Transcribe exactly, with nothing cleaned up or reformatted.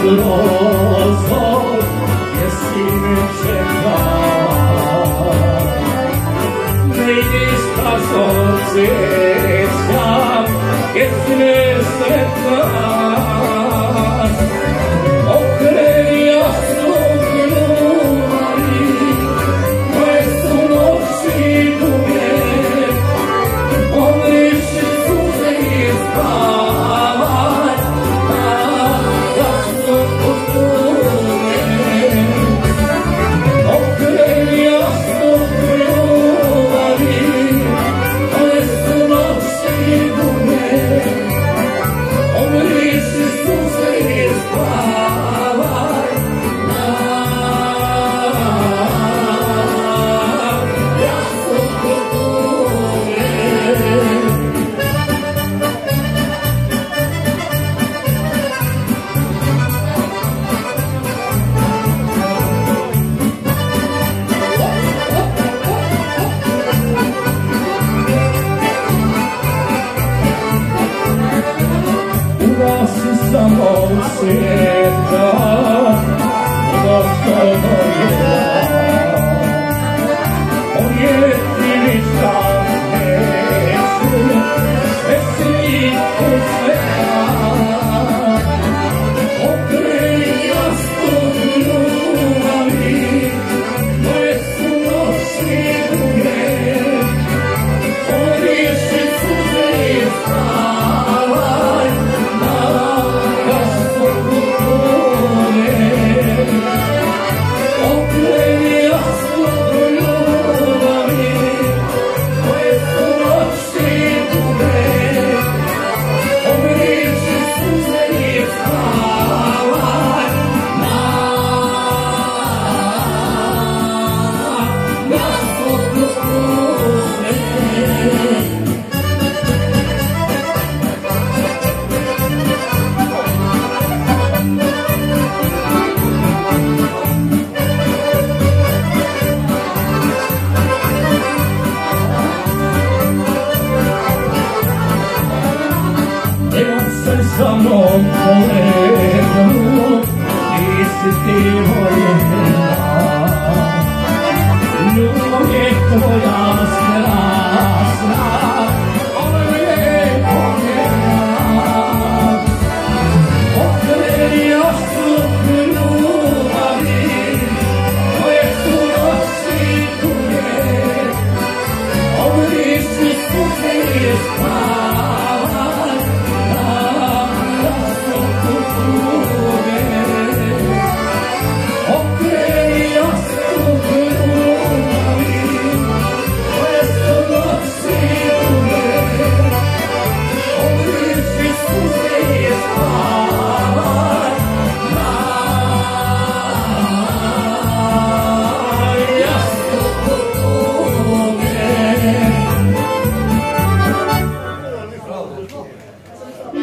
들어서 예수님을 제가 내일이 스타서 제참 예수님을 쓰랬다 어 그래 약속으로 말이 왜 손 없이 두게 오늘 실수생이 사랑 나 약속 없네 어 그래 약속으로 말이 왜 손 없이 두게 오늘 실수생이 사랑 나 약속 없네 Una stessa mozzetta, una storia, ogni attività e si conserva, o creia studiare, questo non si deve, ogni si conserva. Senza non volerlo, esisteva non è tua speranza, come o creia su lumari, questo non si può, o rischi su